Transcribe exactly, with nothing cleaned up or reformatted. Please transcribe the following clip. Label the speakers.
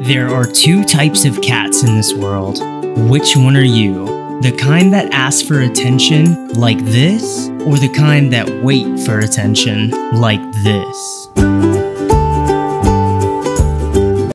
Speaker 1: There are two types of cats in this world. Which one are you? The kind that asks for attention like this, or the kind that wait for attention like this?